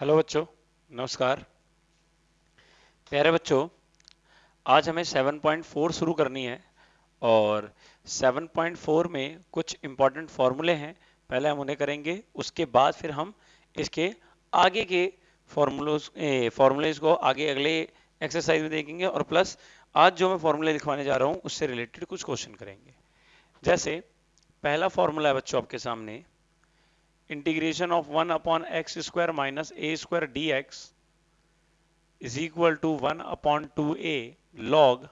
Hello बच्चों, नमस्कार। प्यारे बच्चों, आज हमें 7.4 शुरू करनी है और 7.4 में कुछ इम्पोर्टेंट फॉर्मूले हैं। पहले हम उन्हें करेंगे, उसके बाद फिर हम इसके आगे के फॉर्मूलेज को आगे अगले एक्सरसाइज में देखेंगे और प्लस आज जो मैं फॉर्मूले लिखवाने जा रहा हूँ उससे रिलेटेड कुछ क्वेश्चन करेंगे। जैसे पहला फॉर्मूला है बच्चों आपके सामने, integration of 1/x² minus a² dx is equal to 1/2a log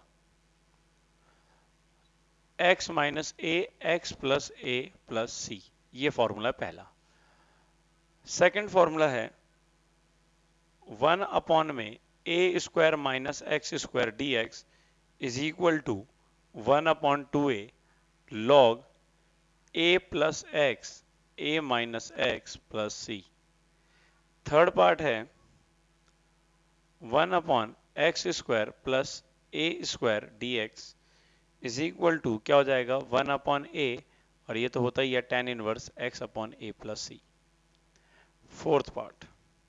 x minus a x plus a plus c. ये फॉर्मूला पहला। सेकंड फॉर्मूला है 1 में a² minus x² dx is equal to 1/2a log a plus x a minus x plus c. Third part है 1/x² plus a² dx is equal to क्या हो जाएगा 1/a, और ये तो होता ही है tan inverse x/a plus c. Fourth part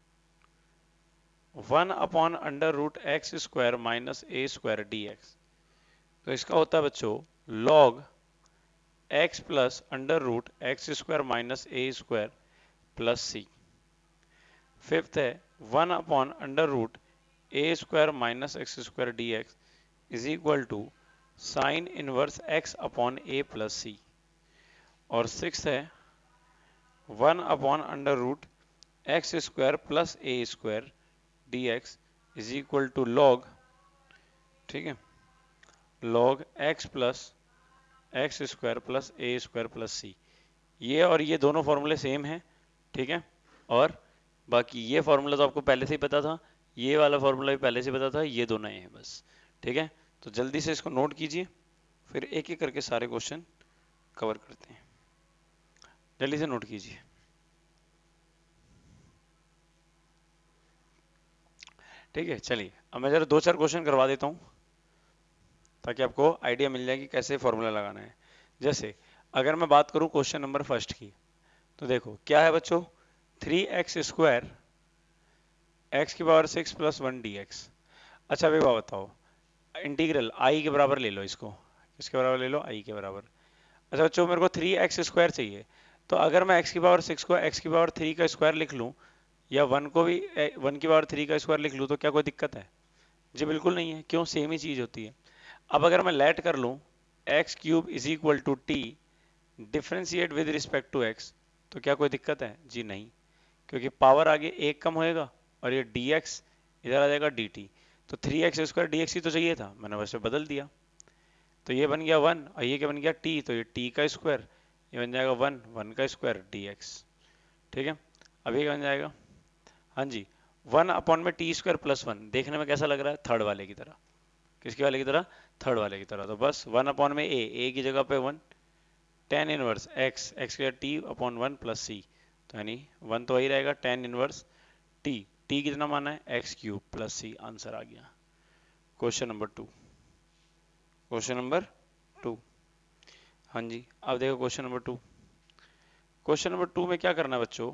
1/√x² minus a² dx, तो इसका होता है बच्चों log x plus √x² minus a² plus c. Fifth है 1/√a² minus x² dx is equal to sine inverse x/a plus c. और six है 1/√x² plus a² dx is equal to log, ठीक है, log x plus x² plus a² plus c. ये और ये दोनों फॉर्मूले सेम हैं, ठीक है। और बाकी ये फॉर्मूला तो आपको पहले से ही पता था, ये वाला फॉर्मूला भी पहले से पता था, ये दोनों हैं बस, ठीक है। तो जल्दी से इसको नोट कीजिए, फिर एक एक करके सारे क्वेश्चन कवर करते हैं। जल्दी से नोट कीजिए। ठीक है, चलिए अब मैं जरा दो चार क्वेश्चन करवा देता हूँ ताकि आपको आइडिया मिल जाए कि कैसे फॉर्मूला लगाना है। जैसे अगर मैं बात करूँ क्वेश्चन नंबर फर्स्ट की, तो देखो क्या है बच्चों, 3x² x⁻6 + 1 dx। अच्छा अभी बात बताओ, इंटीग्रल i के बराबर ले लो इसको, किसके बराबर ले लो, i के बराबर। अच्छा बच्चों मेरे को 3x² चाहिए, तो अगर मैं x⁻6 को x⁻3 का स्क्वायर लिख लूँ या 1 को भी 1⁻3 का स्क्वायर लिख लूँ तो क्या कोई दिक्कत है? जी बिल्कुल नहीं है, क्यों, सेम ही चीज़ होती है। अब अगर मैं लेट कर लूँ x³ is equal to t differentiate with respect to x, तो क्या कोई दिक्कत है? जी नहीं, क्योंकि पावर आगे एक कम होएगा और ये dx इधर आ जाएगा dt, तो 3x² dx ही तो चाहिए था, मैंने वैसे बदल दिया, तो ये बन गया 1 और ये क्या बन गया t, तो ये t का स्क्वायर, ये बन जाएगा 1 का स्क्वायर dx, ठीक है। अब ये बन जाएगा, हाँ जी, 1/t² + 1, देखने में कैसा लग रहा है? थर्ड वाले की तरह। किसके वाले की तरह? थर्ड वाले की तरह। तो बस 1/a की जगह पे 1, tan इनवर्स x के t/1 प्लस सी, तो यानी 1 तो वही रहेगा tan इनवर्स t, t कितना माना है? x³ प्लस सी। आंसर आ गया। क्वेश्चन नंबर 2, क्वेश्चन नंबर 2, हाँ जी, अब देखो क्वेश्चन नंबर 2। क्वेश्चन नंबर 2 में क्या करना है बच्चों,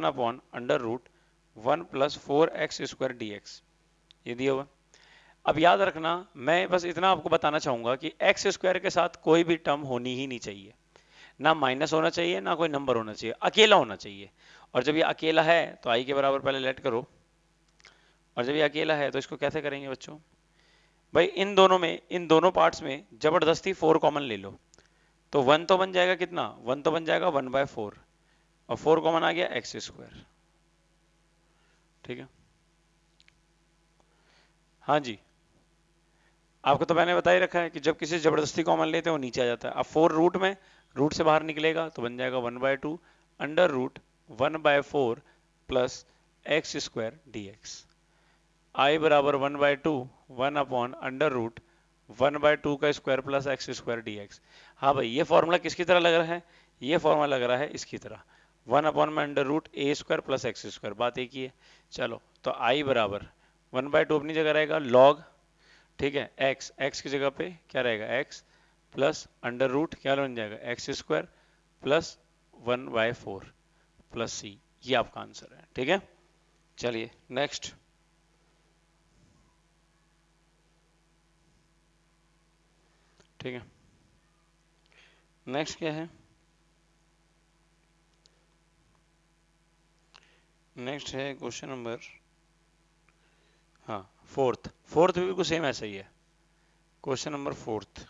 1/√1 + 4x² dx, ये दिया हुआ। अब याद रखना, मैं बस इतना आपको बताना चाहूंगा कि x² के साथ कोई भी टर्म होनी ही नहीं चाहिए, ना माइनस होना चाहिए ना कोई नंबर होना चाहिए, अकेला होना चाहिए। और जब ये अकेला है तो i के बराबर पहले लेट करो, और जब ये अकेला है तो इसको कैसे करेंगे बच्चों? भाई इन दोनों में, इन दोनों पार्ट्स में जबरदस्ती 4 कॉमन ले लो, तो 1 तो बन जाएगा कितना, 1 तो बन जाएगा 1/4, और 4 कॉमन आ गया x², ठीक है। हाँ जी, आपको तो मैंने बता ही रखा है कि जब किसी जबरदस्ती कॉमन लेते हैं वो नीचे आ जाता है। अब 4 रूट में, रूट से बाहर निकलेगा तो बन जाएगा 1/2 √1/4 प्लस x² dx। i बराबर 1/2 1/√1/2 का स्क्वायर प्लस x² dx। हाँ भाई, ये फॉर्मूला किसकी तरह लग रहा है? ये फॉर्मूला लग रहा है इसकी तरह, 1/√a² प्लस x², बात एक ही है। चलो तो i बराबर 1/2 अपनी जगह रहेगा log, ठीक है, x की जगह पे क्या रहेगा, x प्लस अंडर रूट क्या बन जाएगा, x² प्लस 1/4 प्लस c। ये आपका आंसर है, ठीक है। चलिए नेक्स्ट। ठीक है, नेक्स्ट क्या है? नेक्स्ट है क्वेश्चन नंबर, हाँ फोर्थ। फोर्थ भी बिल्कुल सेम ऐसा ही है। क्वेश्चन नंबर फोर्थ,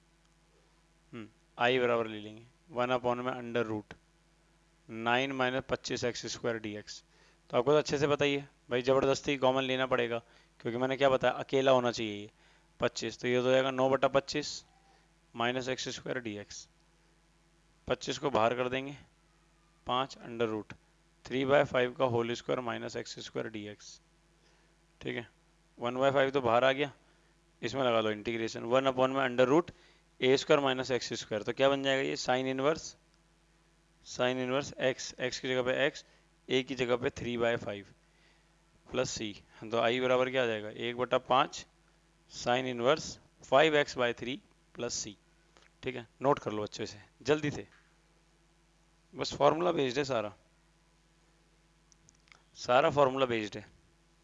आई बराबर ले लेंगे 1 अपॉन में अंडर रूट 9 - 25x² dx। तो आपको तो अच्छे से बताइए भाई, ज़बरदस्ती कॉमन लेना पड़ेगा, क्योंकि मैंने क्या बताया, अकेला होना चाहिए ये 25। तो ये तो हो जाएगा 9/25 -x²dx। 25 को बाहर कर देंगे, 5 अंडर रूट 3/5 का होल स्क्वायर -x²dx। ठीक है, 1/5 तो बाहर आ गया, इसमें लगा लो इंटीग्रेशन 1 अपॉन में अंडर रूट a² - x²। तो क्या बन जाएगा ये, साइन इनवर्स x की जगह पे x, a की जगह पे 3/5 प्लस c। तो i बराबर क्या आ जाएगा, 1/5 sine inverse 5x/3 plus c। ठीक है, नोट कर लो अच्छे से जल्दी से, बस फॉर्मूला बेस्ड है सारा, सारा फॉर्मूला बेस्ड है।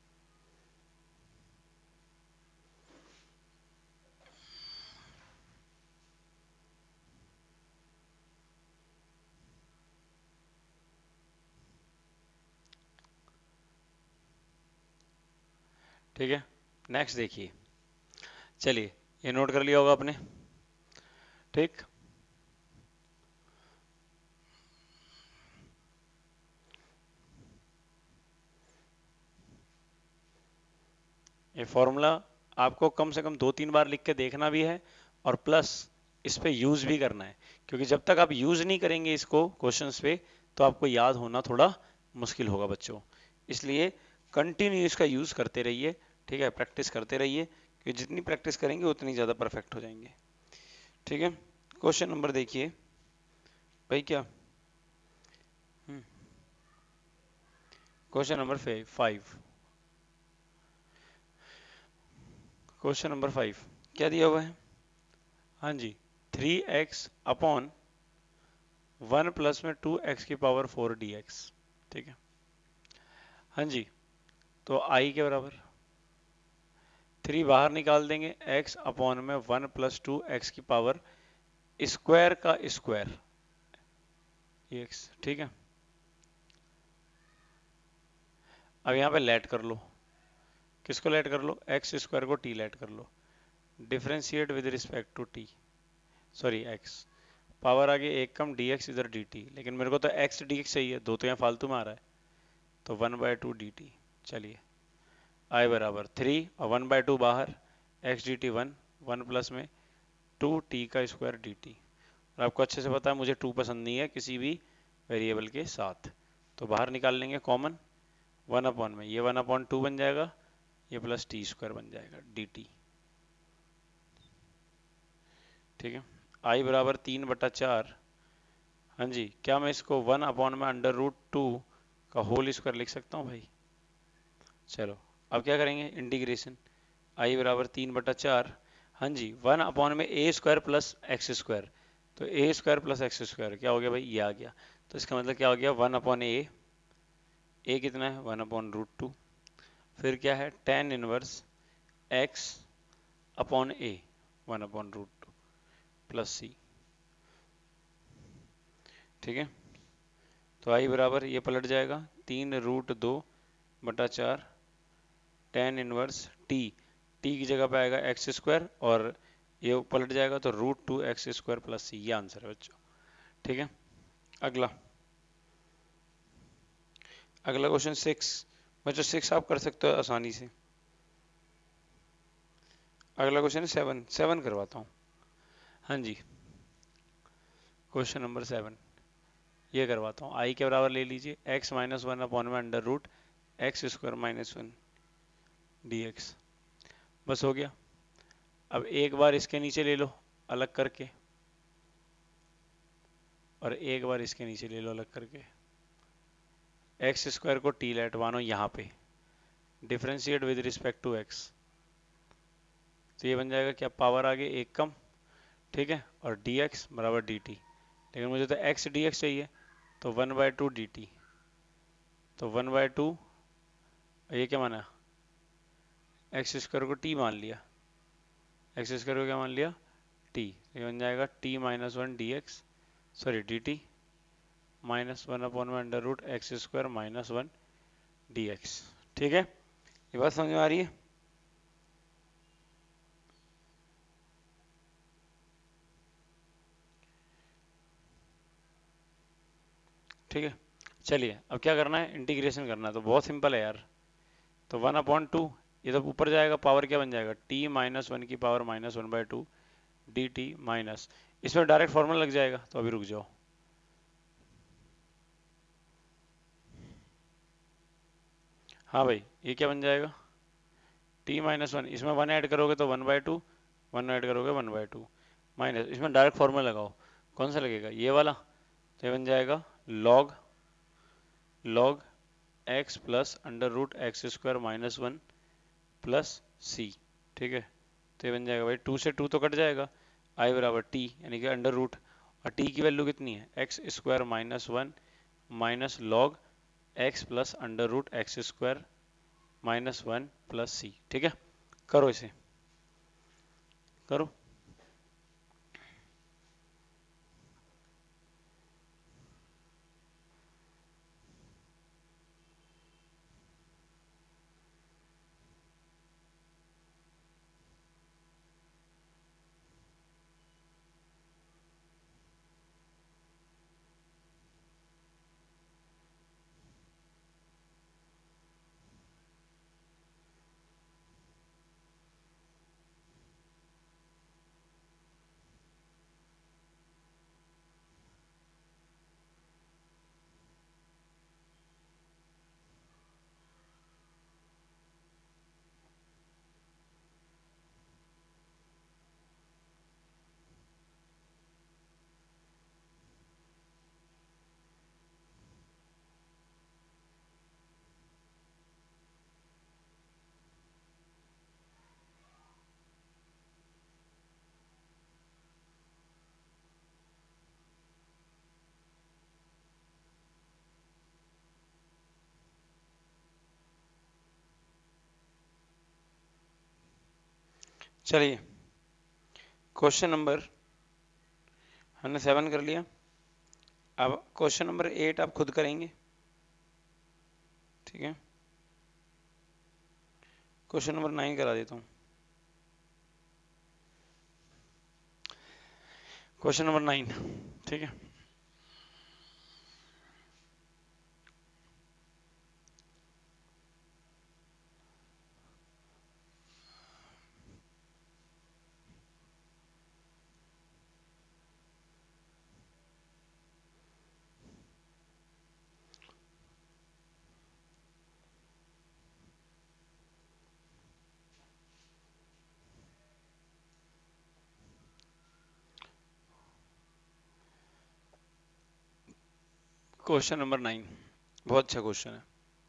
ठीक है, नेक्स्ट देखिए। चलिए, ये नोट कर लिया होगा आपने। ठीक, ये फॉर्मूला आपको कम से कम 2-3 बार लिख के देखना भी है, और प्लस इस पे यूज भी करना है, क्योंकि जब तक आप यूज नहीं करेंगे इसको क्वेश्चंस पे, तो आपको याद होना थोड़ा मुश्किल होगा बच्चों। इसलिए कंटिन्यू इसका यूज करते रहिए। ठीक है, प्रैक्टिस करते रहिए, क्योंकि जितनी प्रैक्टिस करेंगे उतनी ज़्यादा परफेक्ट हो जाएंगे। ठीक है, क्वेश्चन नंबर देखिए भाई, क्या क्वेश्चन नंबर 5। क्वेश्चन नंबर 5 क्या दिया हुआ है? हाँ जी, 3x अपॉन 1 प्लस में 2x की पावर 4 dx। ठीक है, हाँ जी, तो i के बराबर 3 बाहर निकाल देंगे, x अपॉन में 1 + 2x की पावर स्क्वायर का स्क्वायर dx। ठीक है, अब यहाँ पे लेट कर लो, किसको लेट कर लो, x² को t लेट कर लो, differentiate with respect to t, sorry x, power आगे एक कम dx इधर dt, लेकिन मेरे को तो x dx चाहिए, दो तो यहाँ फालतू में आ रहा है, तो 1/2 dt। चलिए, i बराबर 3 और 1/2 बाहर, x dt 1, 1 प्लस में 2t का स्क्वायर dt। और आपको अच्छे से पता है मुझे 2 पसंद नहीं है किसी भी वेरिएबल के साथ, तो बाहर निकाल लेंगे कॉमन, 1 अपॉन में ये 1/2 बन जाएगा, ये प्लस t² बन जाएगा dt। ठीक है, i बराबर 3/4। हाँ जी, क्या मैं इसको 1 अपॉन में अंडर रूट 2 का होल स्क्वायर लिख सकता हूँ भाई? चलो, अब क्या करेंगे, इंटीग्रेशन, i बराबर 3/4। हाँ जी, 1 अपॉन में a² प्लस x²। तो a² प्लस x² क्या हो गया भाई, ये आ गया। तो इसका मतलब क्या हो गया, 1 अपॉन a कितना है, 1/√2। फिर क्या है, tan inverse x upon a 1/√2 plus c। ठीक है, तो i बराबर ये पलट जाएगा 3√2/4 tan इनवर्स t, t की जगह पे आएगा x², और ये पलट जाएगा तो √2x² प्लस c। ये आंसर है बच्चों। ठीक है, अगला, अगला क्वेश्चन 6। बच्चों 6 आप कर सकते हो आसानी से। अगला क्वेश्चन है 7 करवाता हूँ। हाँ जी, क्वेश्चन नंबर 7 ये करवाता हूँ। i के बराबर ले लीजिए x - 1 अपॉन में अंडर रूट x² - 1 dx। बस हो गया। अब एक बार इसके नीचे ले लो अलग करके, और एक बार इसके नीचे ले लो अलग करके, x² को t लेट मानो यहाँ पे, differentiate with respect to x। तो ये बन जाएगा क्या, पावर आगे एक कम, ठीक है, और dx बराबर dt। लेकिन मुझे तो x dx चाहिए, तो 1/2 dt, तो 1/2 और ये क्या माना, एक्स स्क्वायर को टी मान लिया, एक्स स्क्वायर को क्या मान लिया, टी। ये बन जाएगा t minus one d x, sorry d t minus one upon में under root x square minus one d x. ठीक है, ये बात समझ में आ रही है। ठीक है, चलिए अब क्या करना है, इंटीग्रेशन करना है, तो बहुत सिंपल है यार। तो वन अपॉन टू, ये तो ऊपर जाएगा, पावर क्या बन जाएगा, टी माइनस वन की power minus one by two d t minus, इसमें डायरेक्ट फॉर्मूला लग जाएगा, तो अभी रुक जाओ। हाँ भाई, ये क्या बन जाएगा, टी माइनस वन, इसमें वन ऐड करोगे तो one by two, one add करोगे वन बाई टू माइनस, इसमें डायरेक्ट फॉर्मूला लगाओ, कौन सा लगेगा, ये वाला। तो ये बन जाएगा log log x plus under root x square minus one plus c. ठीक है, तो ये बन जाएगा भाई, टू से टू तो कट जाएगा, आई बराबर टी यानी कि अंडर रूट, और टी की वैल्यू कितनी है, x square minus one minus log x plus under root x square minus one plus c. ठीक है, करो इसे, करो। चलिए, क्वेश्चन नंबर हमने 7 कर लिया, अब क्वेश्चन नंबर 8 आप खुद करेंगे। ठीक है, क्वेश्चन नंबर 9 करा देता हूँ। क्वेश्चन नंबर 9, ठीक है, क्वेश्चन नंबर 9 बहुत अच्छा क्वेश्चन है।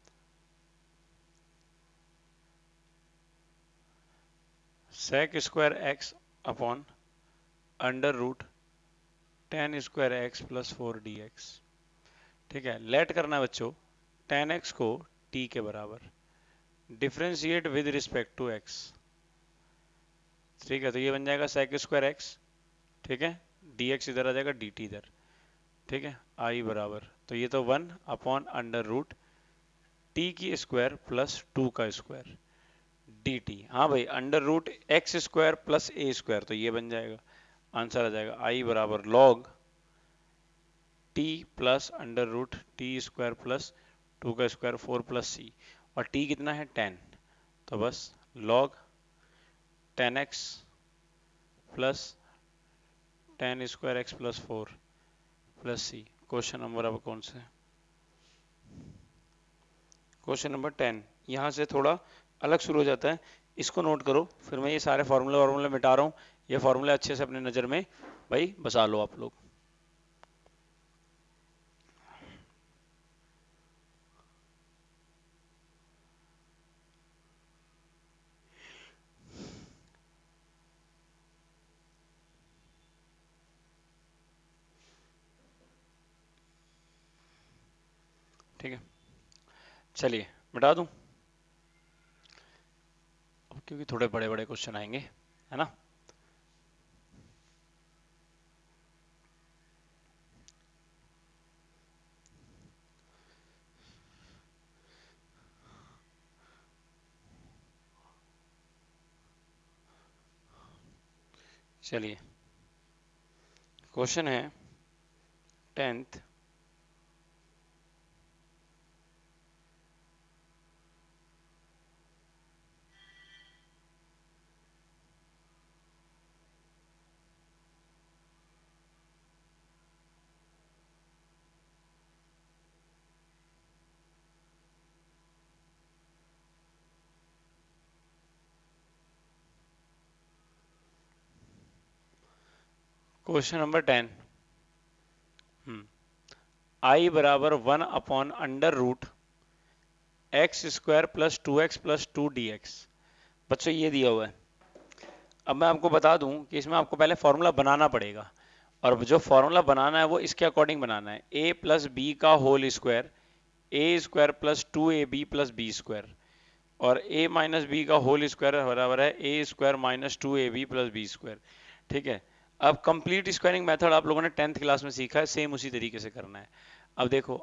Sec square x upon under root tan square x plus four d x. ठीक है, लेट करना है बच्चों, टेन एक्स को टी के बराबर, differentiate with respect to x. ठीक है, तो ये बन जाएगा सेक स्क्वायर एक्स, ठीक है, डी एक्स इधर आ जाएगा, डी टी इधर। ठीक है, आई बराबर, तो ये तो one upon under root t की स्क्वायर प्लस टू का स्क्वायर डी टी। हाँ भाई, under root x square plus a square, तो ये बन जाएगा, आंसर आ जाएगा आई बराबर log t plus under root t square plus two का स्क्वायर फोर प्लस सी, और टी कितना है 10, तो बस log 10x plus 10 square x plus four plus c. Question number अब कौन सा है, क्वेश्चन नंबर 10। यहाँ से थोड़ा अलग शुरू हो जाता है, इसको नोट करो, फिर मैं ये सारे फार्मूले वार्मूले मिटा रहा हूँ, ये फार्मूले अच्छे से अपने नज़र में भाई बसा लो आप लोग। ठीक है, चलिए मिटा दूँ, क्योंकि थोड़े बड़े बड़े क्वेश्चन आएंगे, है ना। चलिए, क्वेश्चन है 10th। Question number 10। आई बराबर 1/√x² plus 2x plus 2 dx। बच्चों ये दिया हुआ है। अब मैं आपको बता दूं कि इसमें आपको पहले फॉर्मूला बनाना पड़ेगा, और जो फॉर्मूला बनाना है वो इसके अकॉर्डिंग बनाना है। a प्लस बी का whole square, a square plus 2ab plus b square, और a माइनस बी का होल स्क्वायर बराबर है a square minus 2ab plus b square. ठीक है। अब कंप्लीट स्क्वायरिंग मेथड आप लोगों ने 10th क्लास में सीखा है, सेम उसी तरीके से करना है। अब देखो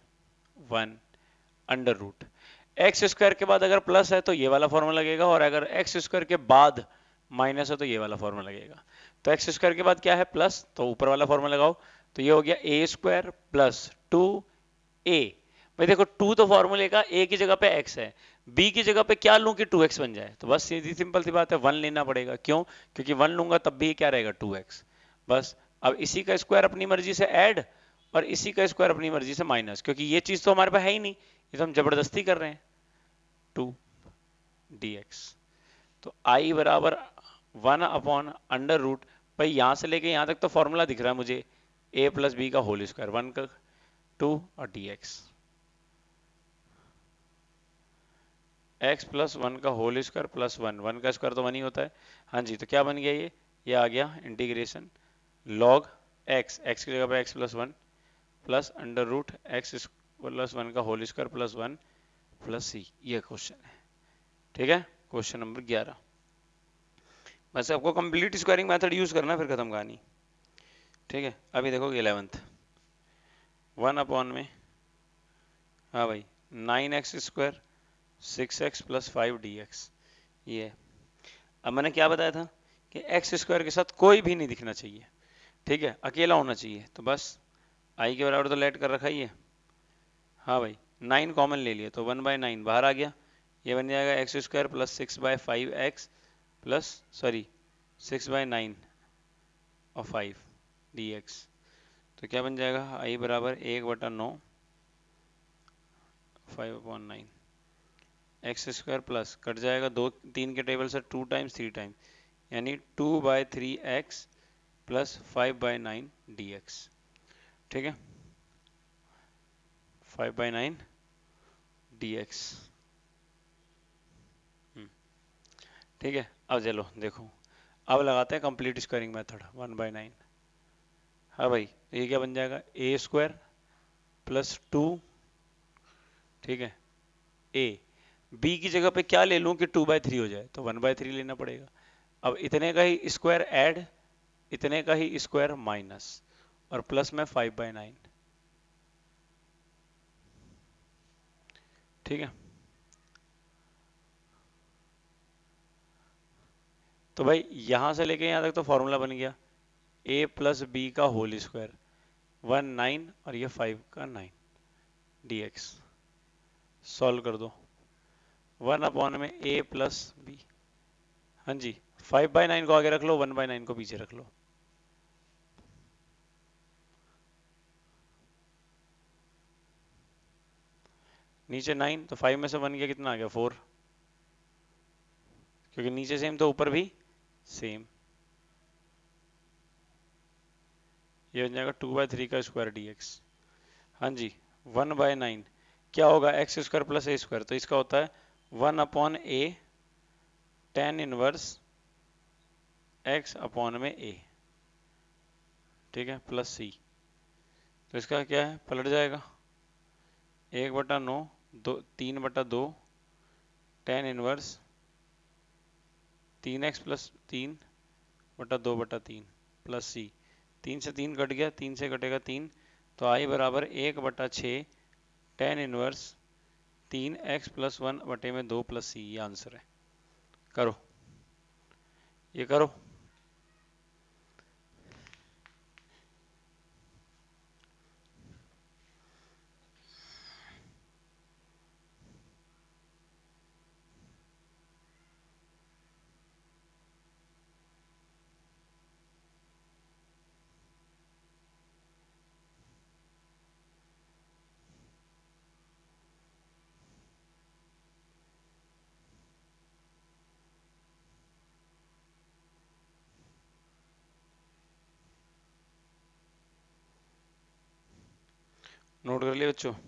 I1 √, एक्स स्क्वायर के बाद अगर प्लस है तो ये वाला फॉर्मूला लगेगा, और अगर एक्स स्क्वायर के बाद माइनस है तो ये वाला फॉर्मूला लगेगा। तो एक्स स्क्वायर के बाद क्या है, प्लस, तो ऊपर वाला फॉर्मूला लगाओ। तो ये हो गया ए स्क्वायर प्लस 2a। भाई देखो 2 तो फॉर्मूले का a की जगह पे x है, b की जगह पे क्या लूं कि 2x बन जाए, तो बस सीधी सिंपल सी बात है 1 लेना पड़ेगा। क्यों? क्योंकि 1 लूंगा तब भी क्या रहेगा 2x। बस अब इसी का स्क्वायर अपनी मर्जी से ऐड, और इसी का स्क्वायर अपनी मर्जी से माइनस, क्योंकि ये चीज तो हमारे पास है ही नहीं, ये तो हम जबरदस्ती कर रहे हैं। 2 dx। तो I बराबर 1/√, भाई यहां से लेके यहां तक तो फॉर्मूला दिख रहा है मुझे, a प्लस बी का होल स्क्वायर 1 का 2 और dx, x प्लस 1 का होल स्क्वायर प्लस 1 का स्क्वायर तो 1 ही होता है। हाँ जी, तो क्या बन गया ये आ गया इंटीग्रेशन लॉग x की जगह पे x plus 1 plus √x plus 1 का whole square plus 1 plus c। ये क्वेश्चन है। ठीक है, क्वेश्चन नंबर 11। बस आपको कंप्लीट स्क्वायरिंग मेथड यूज करना है, फिर खत्म कहानी। ठीक है, अभी देखो 11th। 1 में, हाँ भाई, 9x² 6x प्लस 5 dx। ये अब मैंने क्या बताया था कि एक्स स्क्वायर के साथ कोई भी नहीं दिखना चाहिए। ठीक है, अकेला होना चाहिए। तो बस आई के बराबर तो लेट कर रखा ही है। हाँ भाई, 9 कॉमन ले लिए तो 1/9 बाहर आ गया। ये बन जाएगा x² प्लस 6/5x प्लस 6/9 और 5 dx। तो क्या बन जाएगा, आई बराबर 1/9 5/9 x² प्लस कट जाएगा 2 3 के टेबल से 2 टाइम्स 3 टाइम्स, यानी 2/3x प्लस 5/9 dx। ठीक है, 5/9 dx। ठीक है, अब चलो देखो, अब लगाते हैं कंप्लीट स्क्वायरिंग मेथड 1/9। हाँ भाई, तो ये क्या बन जाएगा, a² प्लस 2, ठीक है, a, b की जगह पे क्या ले लूं कि 2/3 हो जाए, तो 1/3 लेना पड़ेगा। अब इतने का ही स्क्वायर ऐड, इतने का ही स्क्वायर माइनस, और प्लस में 5/9। ठीक है, तो भाई यहां से लेके यहां तक तो फॉर्मूला बन गया, a प्लस बी का होल स्क्वायर 9 और ये 5 का 9 dx। सॉल्व कर दो, 1 में a प्लस बी, हाँ जी, 5/9 को आगे रख लो, 1/9 को पीछे रख लो। नीचे 9 तो 5 में से 1 गया, कितना आ गया 4, क्योंकि नीचे सेम तो ऊपर भी सेम। ये बन जाएगा 2/3 का स्क्वायर dx। हाँ जी, 1/9 क्या होगा, x² प्लस a², तो इसका होता है 1/a tan इनवर्स x/में a। ठीक है, प्लस c, तो इसका क्या है, पलट जाएगा 1/9 3/2 tan inverse 3x plus 3/2/3 plus c, 3 से 3 कट गया, 3 से कटेगा 3, तो आई बराबर 1/6 tan inverse 3x plus 1/2 plus c, ये आंसर है। करो, ये करो। नोट कर लिया बच्चों?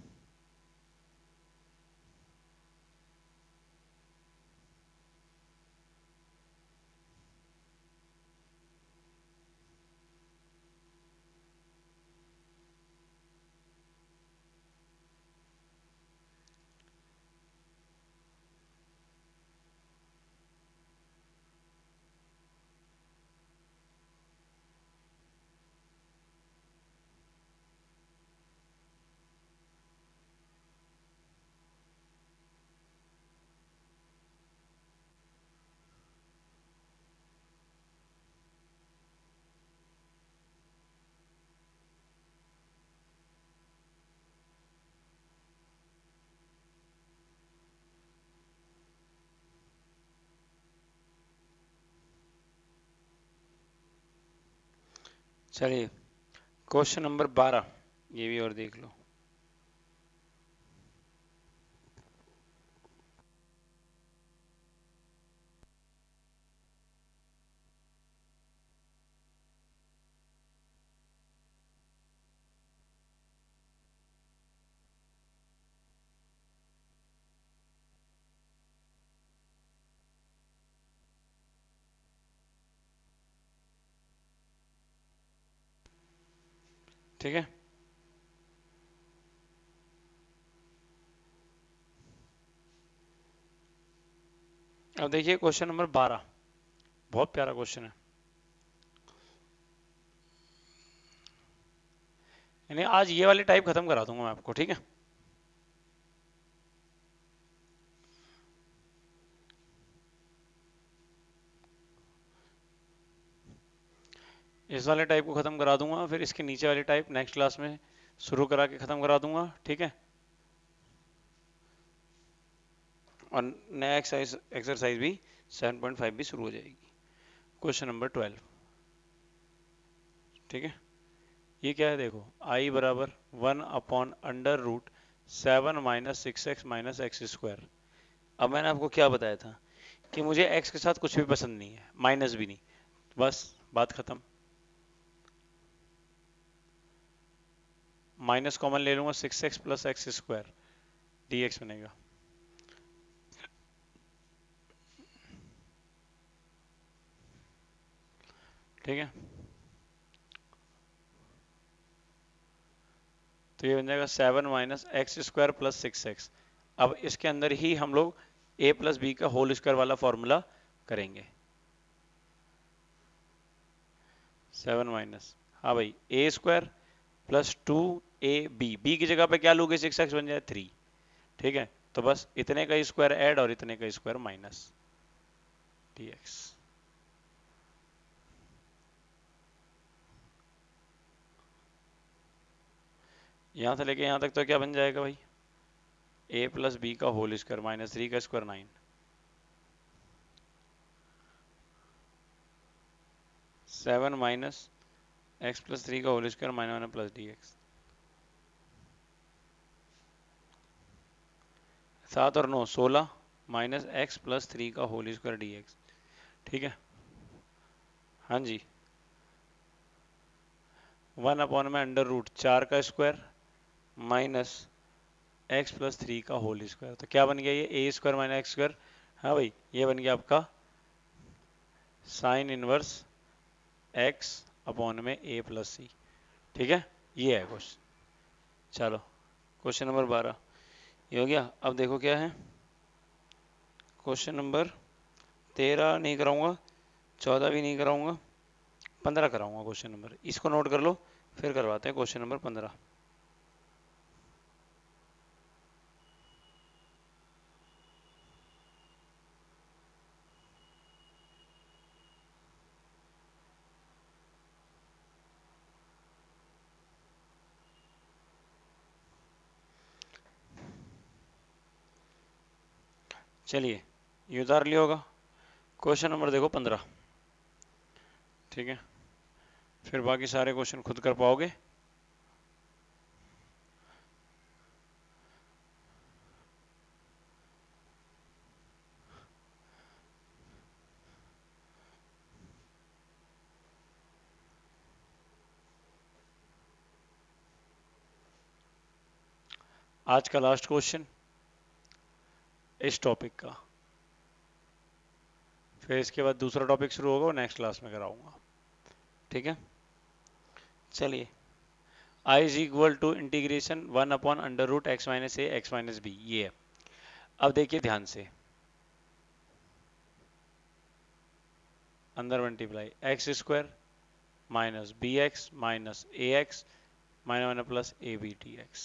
चलिए क्वेश्चन नंबर 12, ये भी और देख लो। ठीक है, अब देखिए क्वेश्चन नंबर 12, बहुत प्यारा क्वेश्चन है। यानी आज ये वाली टाइप खत्म करा दूंगा मैं आपको, ठीक है। इस वाले टाइप को खत्म करा दूंगा, फिर इसके नीचे वाली टाइप नेक्स्ट क्लास में शुरू करा के खत्म करा दूंगा, ठीक है। और नया एक्सरसाइज भी 7.5 भी शुरू हो जाएगी। क्वेश्चन नंबर 12, ठीक है। ये क्या है देखो, आई बराबर 1/√7 minus 6x minus x square. अब मैंने आपको क्या बताया था कि मुझे x के साथ कुछ भी पसंद नहीं है, माइनस भी नहीं, बस बात खत्म। माइनस कॉमन ले लूंगा, 6x plus x square dx बनेगा। ठीक है, तो ये बन जाएगा 7 minus x square plus 6x। अब इसके अंदर ही हम लोग a प्लस बी का होल स्क्वायर वाला फॉर्मूला करेंगे। 7 माइनस, हाँ भाई, a square plus 2ab, b की जगह पे क्या लोगे, 6x बन जाए 3। ठीक है, तो बस इतने का स्क्वायर ऐड और इतने का स्क्वायर माइनस dx। यहां से लेके यहां तक तो क्या बन जाएगा भाई, a प्लस बी का होल स्क्वायर माइनस 3 का स्क्वायर 9, 7 माइनस एक्स प्लस 3 का whole square minus 1 plus dx। 7 और 9 16 माइनस एक्स प्लस 3 का होल स्क्वायर dx। ठीक है, हाँ जी, 1 में √4 का स्क्वायर माइनस एक्स प्लस 3 का होल स्क्वायर। तो क्या बन गया ये, a square minus x square. हाँ भाई, ये बन गया आपका साइन इनवर्स एक्स अपॉन में ए प्लस सी। ठीक है, ये है क्वेश्चन। चलो क्वेश्चन नंबर 12 ये हो गया। अब देखो क्या है क्वेश्चन नंबर 13 नहीं कराऊंगा, 14 भी नहीं कराऊंगा, 15 कराऊंगा क्वेश्चन नंबर। इसको नोट कर लो, फिर करवाते हैं क्वेश्चन नंबर 15। चलिए, ये उतार लिया होगा। क्वेश्चन नंबर देखो 15। ठीक है, फिर बाकी सारे क्वेश्चन खुद कर पाओगे। आज का लास्ट क्वेश्चन इस टॉपिक का, फिर इसके बाद दूसरा टॉपिक शुरू होगा, नेक्स्ट क्लास में कराऊंगा। ठीक है, चलिए। I is equal to integration 1/√x-a x-b, ये है। अब देखिए ध्यान से, अंदर multiply x square minus b x minus a x minus 1 plus a b t x,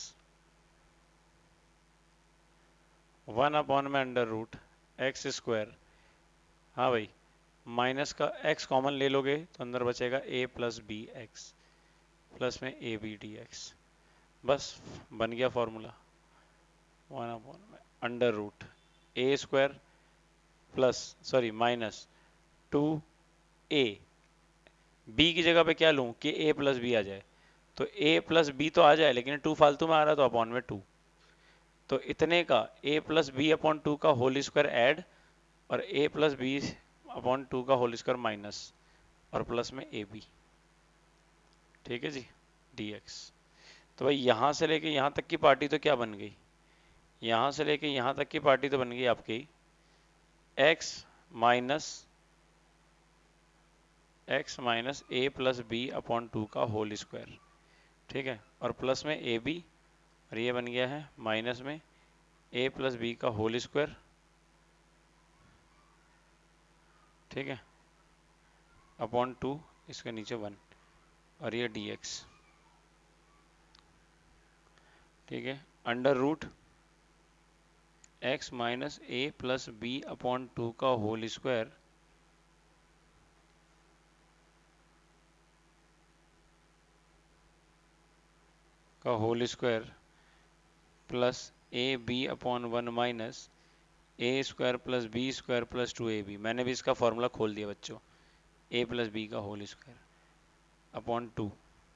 1 में √x²। हाँ भाई, माइनस का x कॉमन ले लोगे तो अंदर बचेगा a plus b x plus में ए बी डी एक्स। बस बन गया फॉर्मूला। 1/√a² plus sorry minus 2a, b की जगह पे क्या लूँ कि a प्लस बी आ जाए, तो a प्लस बी तो आ जाए, लेकिन 2 फालतू में आ रहा तो अपॉन में 2, तो इतने का a प्लस बी अपॉन 2 का होल स्क्वायर ऐड, और a प्लस बी अपॉन 2 का होल स्क्वायर माइनस, और प्लस में ए बी। ठीक है जी, dx। तो भाई यहाँ से लेके यहाँ तक की पार्टी तो क्या बन गई, यहाँ से लेके यहाँ तक की पार्टी तो बन गई आपकी x minus a plus b upon 2 का होल स्क्वायर। ठीक है, और प्लस में ए बी, और ये बन गया है माइनस में ए प्लस बी का होल स्क्वायर। ठीक है, अपॉन 2, इसके नीचे 1, और ये dx। ठीक है, √x minus a plus b upon 2 का whole square plus a b upon 1 minus a square plus b square plus 2ab। मैंने भी इसका फॉर्मूला खोल दिया बच्चों, a प्लस बी का होल स्क्वायर अपॉन 2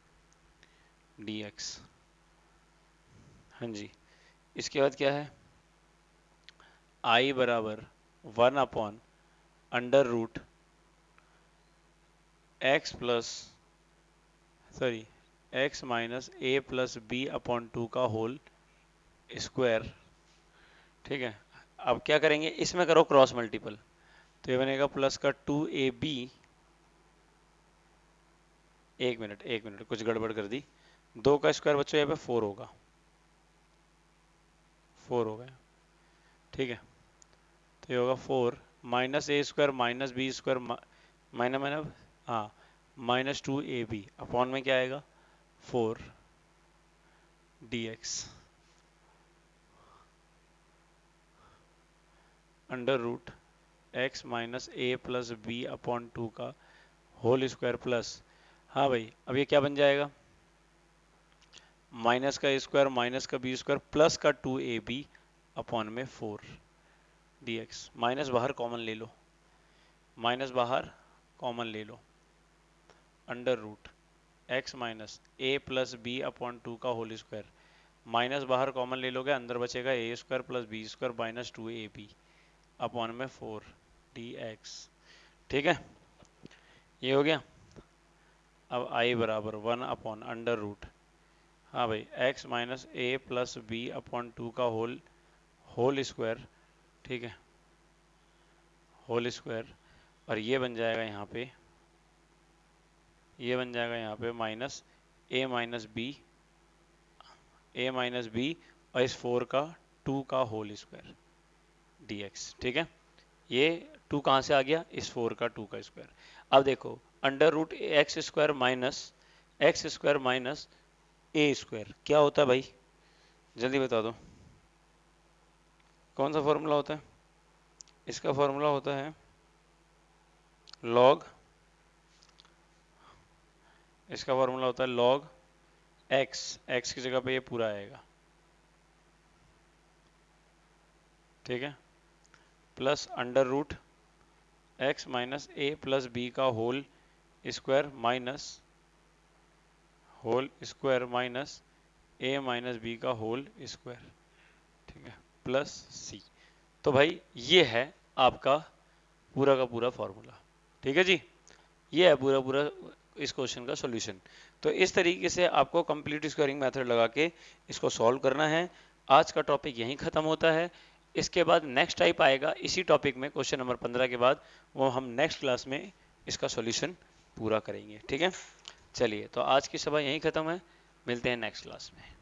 dx। हाँ जी, इसके बाद क्या है, i बराबर 1/√x plus sorry x minus a plus b upon 2 का होल स्क्वायर। ठीक है, अब क्या करेंगे, इसमें करो क्रॉस मल्टीपल, तो ये बनेगा प्लस का 2ab। एक मिनट कुछ गड़बड़ कर दी, 2 का स्क्वायर बच्चों यहाँ पे 4 होगा, 4 हो गया। ठीक है, तो ये होगा 4 minus a square minus b square minus minus, हाँ, माइनस 2ab अपॉन में क्या आएगा 4 dx √x minus a plus b upon 2 का होल स्क्वायर प्लस, हाँ भाई अब ये क्या बन जाएगा, माइनस का ए स्क्वायर माइनस का बी स्क्वायर प्लस का 2ab अपॉन में 4 dx। माइनस बाहर कॉमन ले लो, माइनस बाहर कॉमन ले लो, √x minus a plus b upon 2 का होल स्क्वायर, माइनस बाहर कॉमन ले लोगे, अंदर बचेगा a square plus b square minus 2ab upon में 4 dx। ठीक है, ये हो गया। अब i बराबर 1 अपॉन √ हाँ भाई x minus a plus b upon 2 का होल स्क्वायर। ठीक है, होल स्क्वायर, और ये बन जाएगा यहाँ पे, ये बन जाएगा यहाँ पे माइनस ए माइनस बी और इस 4 का 2 का होल स्क्वायर dx। ठीक है, ये 2 कहाँ से आ गया, इस 4 का 2 का स्क्वायर। अब देखो under root x square minus a square क्या होता है भाई, जल्दी बता दो कौन सा फॉर्मूला होता है। इसका फॉर्मूला होता है लॉग, इसका फॉर्मूला होता है लॉग एक्स की जगह पे ये पूरा आएगा, ठीक है, plus under root x minus a plus b का whole square minus a minus b का होल स्क्वायर, ठीक है, प्लस सी। तो भाई ये है आपका पूरा का पूरा फॉर्मूला, ठीक है जी, ये है पूरा पूरा इस क्वेश्चन का सॉल्यूशन। तो इस तरीके से आपको कंप्लीट स्क्वायरिंग मेथड लगा के इसको सॉल्व करना है। आज का टॉपिक यहीं खत्म होता है। इसके बाद नेक्स्ट टाइप आएगा इसी टॉपिक में क्वेश्चन नंबर 15 के बाद, वो हम नेक्स्ट क्लास में इसका सॉल्यूशन पूरा करेंगे, ठीक है। चलिए तो आज की सभा यहीं खत्म है, मिलते हैं नेक्स्ट क्लास में।